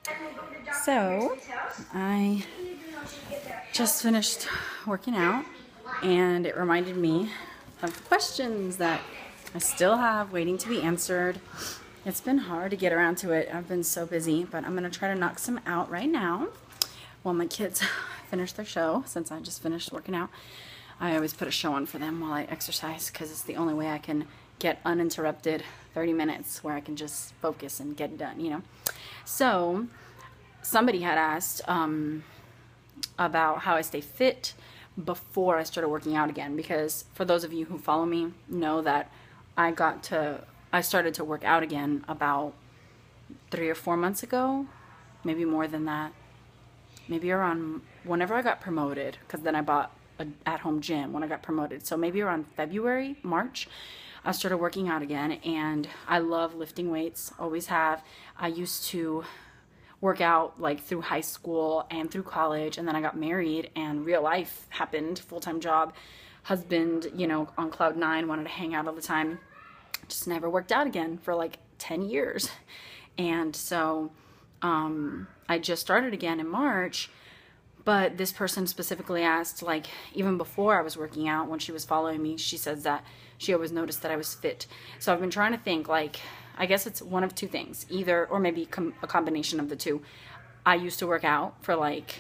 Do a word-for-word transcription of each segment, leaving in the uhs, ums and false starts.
So, I just finished working out, and it reminded me of the questions that I still have waiting to be answered. It's been hard to get around to it. I've been so busy, but I'm going to try to knock some out right now while my kids finish their show, since I just finished working out. I always put a show on for them while I exercise because it's the only way I can get uninterrupted thirty minutes where I can just focus and get it done, you know. So, somebody had asked um, about how I stay fit before I started working out again, because for those of you who follow me know that I got to, I started to work out again about three or four months ago, maybe more than that, maybe around whenever I got promoted, because then I bought an at-home gym when I got promoted, so maybe around February, March, I started working out again, and I love lifting weights, always have. I used to work out like through high school and through college, and then I got married and real life happened, full-time job, husband, you know, on cloud nine, wanted to hang out all the time, just never worked out again for like ten years. And so um, I just started again in March, but this person specifically asked, like, even before I was working out, when she was following me, she says that she always noticed that I was fit. So I've been trying to think, like, I guess it's one of two things, either, or maybe com a combination of the two. I used to work out for like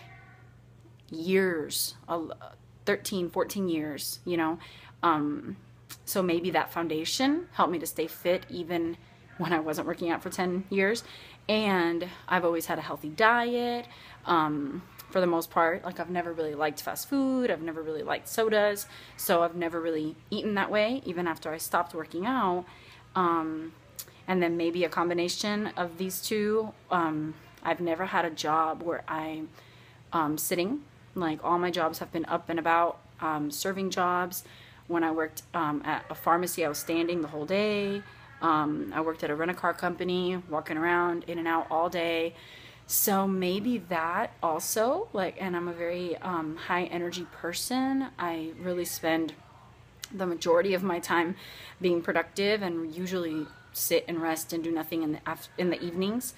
years, thirteen, fourteen years, you know. Um, so maybe that foundation helped me to stay fit even when I wasn't working out for ten years. And I've always had a healthy diet. Um, for the most part, like I've never really liked fast food. I've never really liked sodas. So I've never really eaten that way, even after I stopped working out. Um, and then maybe a combination of these two. Um, I've never had a job where I'm um, sitting. Like all my jobs have been up and about, um, serving jobs. When I worked um, at a pharmacy, I was standing the whole day. Um, I worked at a rent-a-car company, walking around in and out all day. So maybe that also, like, and I'm a very um, high energy person. I really spend the majority of my time being productive and usually sit and rest and do nothing in the in the evenings.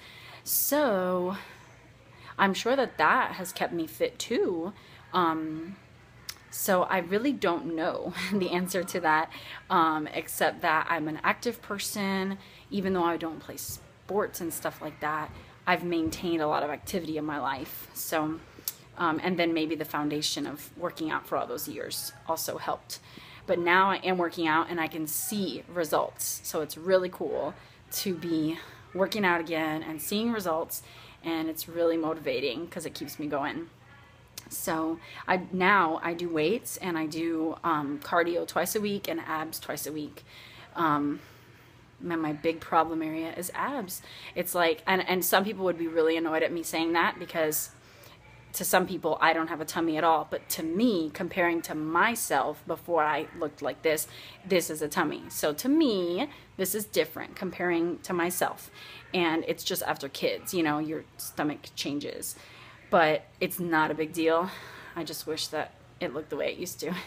So I'm sure that that has kept me fit too. Um, so I really don't know the answer to that, um, except that I'm an active person. Even though I don't play sports and stuff like that, I've maintained a lot of activity in my life. So, um, and then maybe the foundation of working out for all those years also helped. But now I am working out and I can see results. So it's really cool to be working out again and seeing results. And it's really motivating because it keeps me going. So I now I do weights and I do um, cardio twice a week and abs twice a week. Um, my big problem area is abs. It's like, and, and some people would be really annoyed at me saying that, because to some people I don't have a tummy at all, but to me, comparing to myself before I looked like this, this is a tummy. So to me, this is different comparing to myself. And it's just after kids, you know, your stomach changes, but it's not a big deal. I just wish that it looked the way it used to.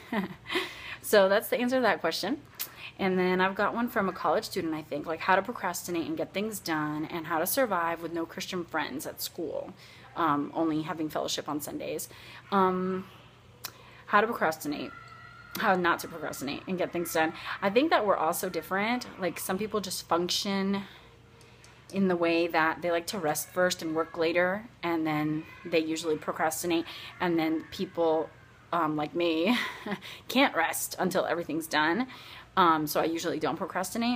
So that's the answer to that question. And then I've got one from a college student, I think, like how to procrastinate and get things done, and how to survive with no Christian friends at school, um, only having fellowship on Sundays. Um, how to procrastinate, how not to procrastinate and get things done. I think that we're all so different. Like some people just function in the way that they like to rest first and work later, and then they usually procrastinate. And then people um, like me can't rest until everything's done. Um, so I usually don't procrastinate.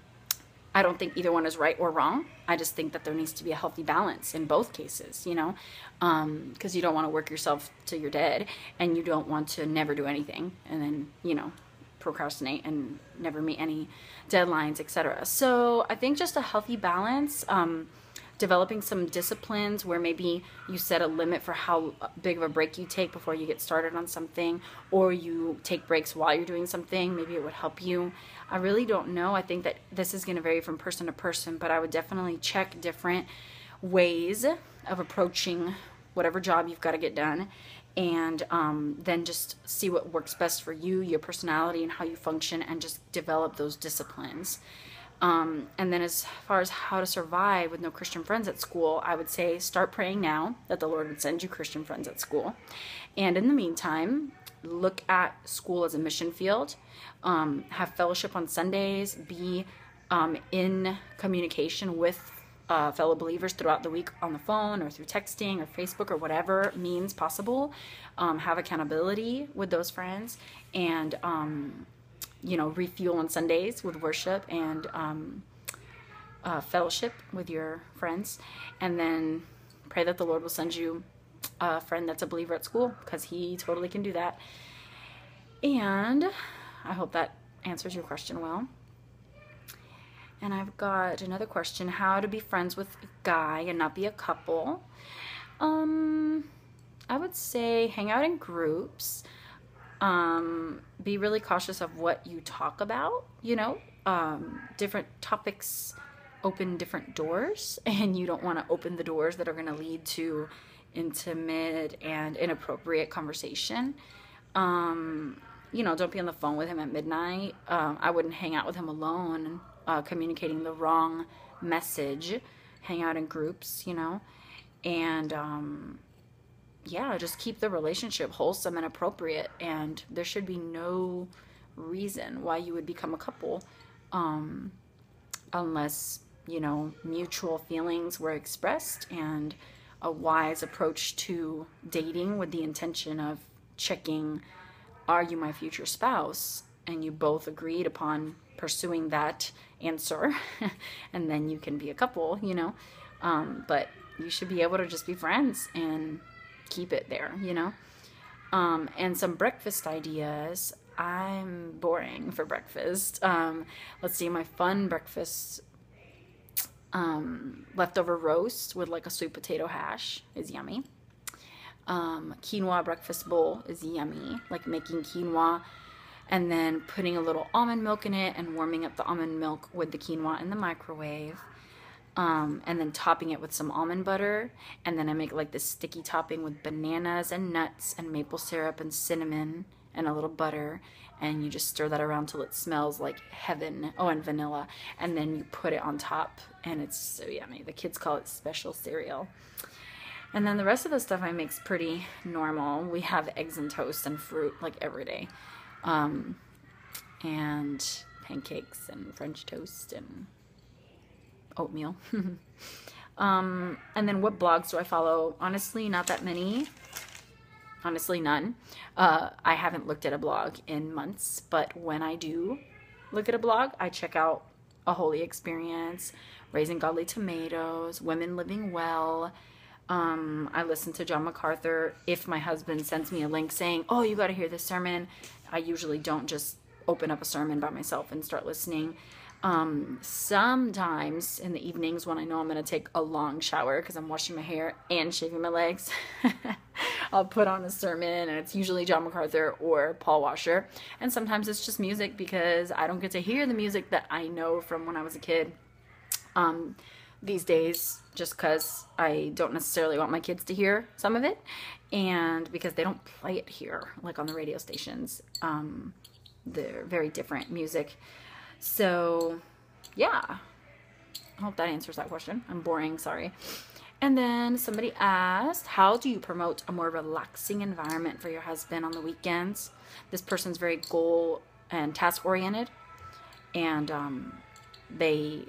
I don't think either one is right or wrong. I just think that there needs to be a healthy balance in both cases, you know, um, because you don't want to work yourself till you're dead, and you don't want to never do anything and then, you know, procrastinate and never meet any deadlines, et cetera. So I think just a healthy balance, um, developing some disciplines where maybe you set a limit for how big of a break you take before you get started on something, or you take breaks while you're doing something. Maybe it would help you. I really don't know. I think that this is going to vary from person to person, but I would definitely check different ways of approaching whatever job you've got to get done, and um, then just see what works best for you, your personality, and how you function, and just develop those disciplines. Um, and then as far as how to survive with no Christian friends at school, I would say start praying now that the Lord would send you Christian friends at school. And in the meantime, look at school as a mission field, um, have fellowship on Sundays, be um, in communication with uh, fellow believers throughout the week on the phone or through texting or Facebook or whatever means possible. Um, have accountability with those friends, and um, you know, refuel on Sundays with worship and um, uh, fellowship with your friends, and then pray that the Lord will send you a friend that's a believer at school, because he totally can do that. And I hope that answers your question well. And I've got another question: how to be friends with a guy and not be a couple. Um, I would say hang out in groups. Um, be really cautious of what you talk about, you know, um, different topics open different doors, and you don't want to open the doors that are going to lead to intimate and inappropriate conversation. Um, you know, don't be on the phone with him at midnight. Um, I wouldn't hang out with him alone, uh, communicating the wrong message. Hang out in groups, you know, and, um, yeah, just keep the relationship wholesome and appropriate, and there should be no reason why you would become a couple, um, unless, you know, mutual feelings were expressed and a wise approach to dating with the intention of checking, are you my future spouse? And you both agreed upon pursuing that answer, and then you can be a couple, you know, um, but you should be able to just be friends and keep it there, you know. Um, and some breakfast ideas. I'm boring for breakfast. Um, let's see, my fun breakfast, um, leftover roast with like a sweet potato hash is yummy. Um, quinoa breakfast bowl is yummy, like making quinoa and then putting a little almond milk in it and warming up the almond milk with the quinoa in the microwave. Um, and then topping it with some almond butter, and then I make like this sticky topping with bananas and nuts and maple syrup and cinnamon and a little butter, and you just stir that around till it smells like heaven. Oh, and vanilla, and then you put it on top, and it's so yummy. The kids call it special cereal. And then the rest of the stuff I make's pretty normal. We have eggs and toast and fruit like every day, um, and pancakes and French toast and oatmeal. um, and then what blogs do I follow? Honestly, not that many. Honestly, none. Uh, I haven't looked at a blog in months, but when I do look at a blog, I check out A Holy Experience, Raising Godly Tomatoes, Women Living Well. Um, I listen to John MacArthur. If my husband sends me a link saying, oh, you got to hear this sermon, I usually don't just open up a sermon by myself and start listening. Um, sometimes in the evenings when I know I'm going to take a long shower because I'm washing my hair and shaving my legs, I'll put on a sermon, and it's usually John MacArthur or Paul Washer. And sometimes it's just music because I don't get to hear the music that I know from when I was a kid, um, these days, just because I don't necessarily want my kids to hear some of it, and because they don't play it here, like on the radio stations. Um, they're very different music. So, yeah, I hope that answers that question. I'm boring, sorry. And then somebody asked, how do you promote a more relaxing environment for your husband on the weekends? This person's very goal and task oriented, and um, they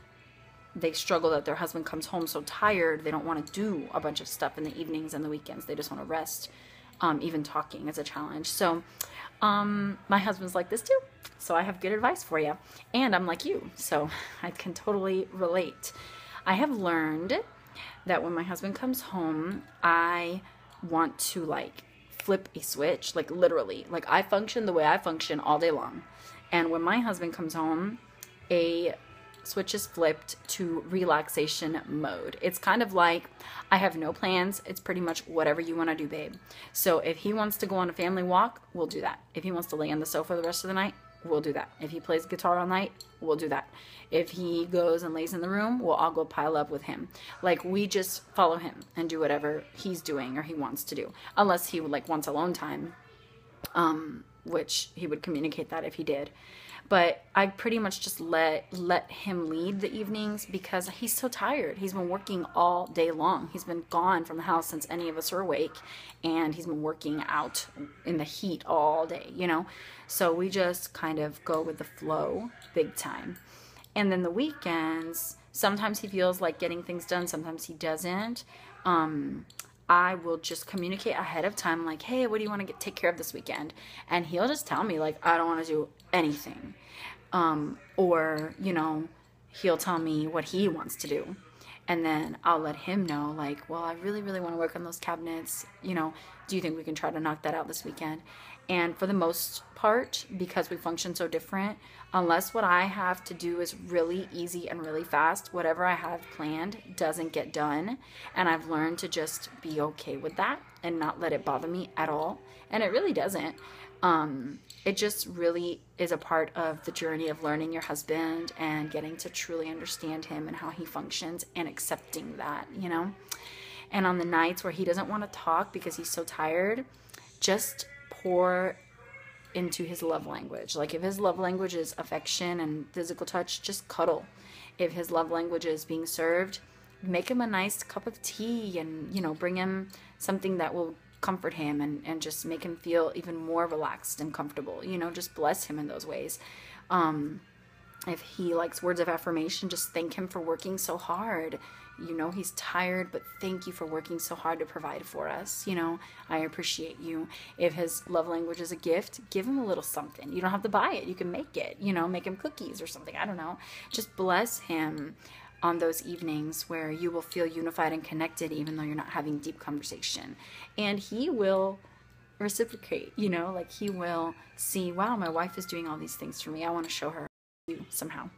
they struggle that their husband comes home so tired they don't want to do a bunch of stuff in the evenings and the weekends. They just want to rest. Um, even talking is a challenge. So um, my husband's like this too. So I have good advice for you. And I'm like you. So I can totally relate. I have learned that when my husband comes home, I want to like flip a switch, like literally. Like I function the way I function all day long. And when my husband comes home, a switch is flipped to relaxation mode. It's kind of like, I have no plans. It's pretty much whatever you want to do, babe. So if he wants to go on a family walk, we'll do that. If he wants to lay on the sofa the rest of the night, we'll do that. If he plays guitar all night, we'll do that. If he goes and lays in the room, we'll all go pile up with him. Like, we just follow him and do whatever he's doing or he wants to do. Unless he would like wants alone time, um, which he would communicate that if he did. But I pretty much just let let him lead the evenings because he's so tired. He's been working all day long. He's been gone from the house since any of us are awake, and he's been working out in the heat all day, you know? So we just kind of go with the flow big time. And then the weekends, sometimes he feels like getting things done, sometimes he doesn't. Um, I will just communicate ahead of time, like, hey, what do you want to get, take care of this weekend? And he'll just tell me, like, I don't want to do anything. Um, or, you know, he'll tell me what he wants to do. And then I'll let him know, like, well, I really, really want to work on those cabinets. You know, do you think we can try to knock that out this weekend? And for the most part, because we function so different, unless what I have to do is really easy and really fast, whatever I have planned doesn't get done. And I've learned to just be okay with that and not let it bother me at all. And it really doesn't. Um, it just really is a part of the journey of learning your husband and getting to truly understand him and how he functions and accepting that, you know? And on the nights where he doesn't want to talk because he's so tired, just pour into his love language. Like if his love language is affection and physical touch, just cuddle. If his love language is being served, make him a nice cup of tea and, you know, bring him something that will comfort him and, and just make him feel even more relaxed and comfortable. You know, just bless him in those ways. Um, if he likes words of affirmation, just thank him for working so hard. You know, he's tired, but thank you for working so hard to provide for us. You know, I appreciate you. If his love language is a gift, give him a little something. You don't have to buy it. You can make it, you know, make him cookies or something. I don't know. Just bless him on those evenings where you will feel unified and connected, even though you're not having deep conversation. And he will reciprocate, you know, like he will see, wow, my wife is doing all these things for me. I want to show her you somehow.